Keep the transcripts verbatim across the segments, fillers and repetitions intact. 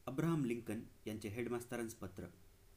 Abraham Lincoln यांचे हेडमास्टरांस पत्र.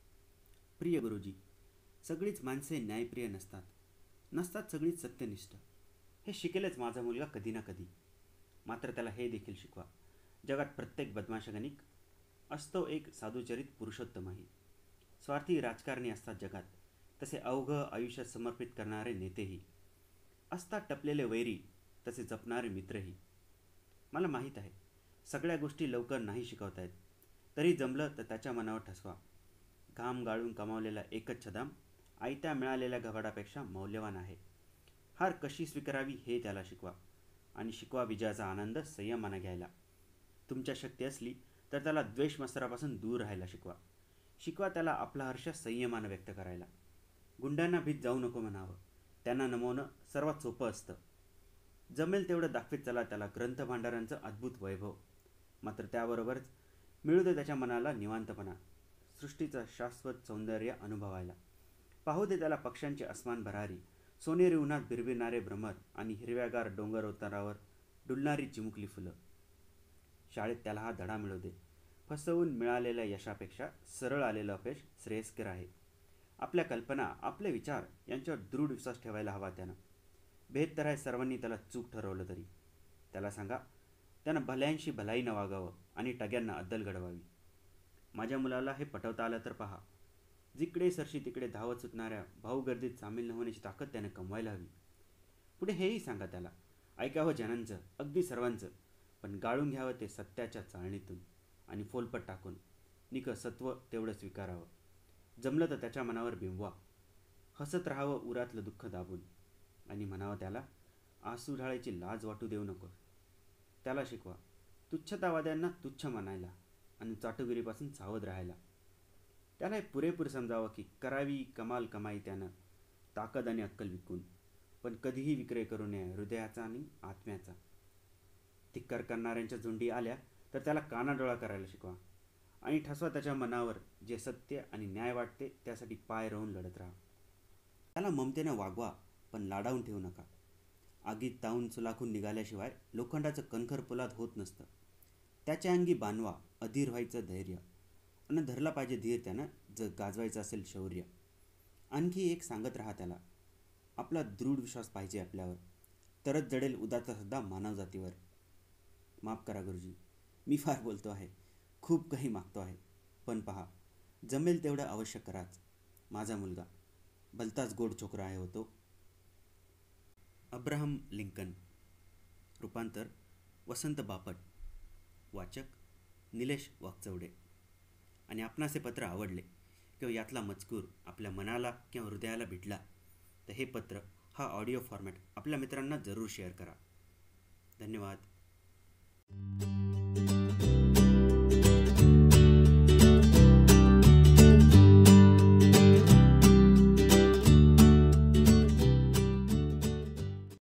प्रिय गुरुजी, सगळीच माणसे न्यायप्रिय नसतात, नसतात सगळीच सत्यनिष्ठ. हे शिकेलच माझा मुलगा कधी ना कधी. मात्र त्याला हे देखील शिकवा, जगात प्रत्येक बदमाशगणिक असतो एक साधुचरित पुरुषोत्तमही. स्वार्थी राजकारणी असतात जगात, तसे अवघं आयुष्य समर्पित करणारे नेतेही असतात. टपलेले वैरी, तसे जपणारे मित्रही. मला माहीत आहे, सगळ्या गोष्टी लवकर नाही शिकवता येत, तरी जमलं तर त्याच्या मनावर ठसवा. घाम गाळून कमावलेला एकच छदाम आयत्या मिळालेल्या घबाडापेक्षा मौल्यवान आहे. हार कशी स्वीकारावी हे त्याला शिकवा, आणि शिकवा विजयाचा आनंद संयमानं घ्यायला. तुमच्या शक्ती असली तर त्याला द्वेषमत्सरापासून दूर राहायला शिकवा. शिकवा त्याला आपला हर्ष संयमानं व्यक्त करायला. गुंडांना भीत जाऊ नको म्हणावं, त्यांना नमवणं सर्वात सोपं असतं. जमेल तेवढं दाखवीत चला त्याला ग्रंथभांडारांचं अद्भुत वैभव. मात्र त्याबरोबरच मिळू दे त्याच्या मनाला निवांतपणा, सृष्टीचं शाश्वत सौंदर्य अनुभवायला. पाहू दे त्याला पक्ष्यांची अस्मान भरारी, सोनेरी उन्हात बिरबिरणारे भ्रमर आणि हिरव्यागार डोंगरोत्तरावर डुलणारी चिमुकली फुलं. शाळेत त्याला हा धडा मिळू दे. फसवून मिळालेल्या यशापेक्षा सरळ आलेलं अपयश श्रेयस्कर आहे. आपल्या कल्पना, आपले विचार यांच्यावर दृढ विश्वास ठेवायला हवा त्यानं. भेद तर आहे सर्वांनी त्याला चूक ठरवलं तरी. त्याला सांगा, त्यानं भल्यांशी भलाईनं वागावं आणि टग्यांना अद्दल घडवावी. माझ्या मुलाला हे पटवता आलं तर पहा. जिकडे सरशी तिकडे धावत सुटणाऱ्या भाऊगर्दीत सामील न होण्याची ताकद त्यानं कमवायला हवी. पुढे हेही सांगा त्याला, ऐकावं जनांचं, अगदी सर्वांचं, पण गाळून घ्यावं ते सत्याच्या चाळणीतून आणि फोलपट टाकून. निक सत्व तेवढं स्वीकारावं. जमलं तर त्याच्या मनावर बिंबवा. हसत राहावं उरातलं दुःख दाबून, आणि म्हणावं त्याला, आसू ढाळायची लाज वाटू देऊ नको. त्याला शिकवा तुच्छतावाद्यांना तुच्छ मानायला आणि चाटुगिरीपासून सावध राहायला. त्याला हे पुरेपूर समजावं की करावी कमाल कमाई त्यानं ताकद आणि अक्कल विकून, पण कधीही विक्रय करू नये हृदयाचा आणि आत्म्याचा. धिक्कार करणाऱ्यांच्या झुंडी आल्या तर त्याला कानाडोळा करायला शिकवा, आणि ठसवा त्याच्या मनावर जे सत्य आणि न्याय वाटते त्यासाठी पाय रोवून लढत राहा. त्याला ममतेनं वागवा, पण लाडावून ठेवू नका. आगीत तावून सुलाखून निघाल्याशिवाय लोखंडाचं कणखर पोलाद होत नसतं. त्याच्या अंगी बांधवा अधीर व्हायचं धैर्य, आणि धरला पाहिजे धीर त्यानं जर गाजवायचं असेल शौर्य. आणखी एक सांगत राहा त्याला, आपला दृढ विश्वास पाहिजे आपल्यावर, तरच जडेल उदाचा सुद्धा मानवजातीवर. माफ करा गुरुजी, मी फार बोलतो आहे, खूप काही मागतो आहे, पण पहा, जमेल तेवढं अवश्य कराच. माझा मुलगा भलताच गोड छोकरा आहे होतो. Abraham Lincoln. रूपांतर वसंत बापट. वाचक निलेश वाकचवडे. आणि आपणास हे पत्र आवडले किंवा यातला मजकूर आपल्या मनाला किंवा हृदयाला भिडला तर हे पत्र, हा ऑडिओ फॉर्मॅट आपल्या मित्रांना जरूर शेअर करा. धन्यवाद.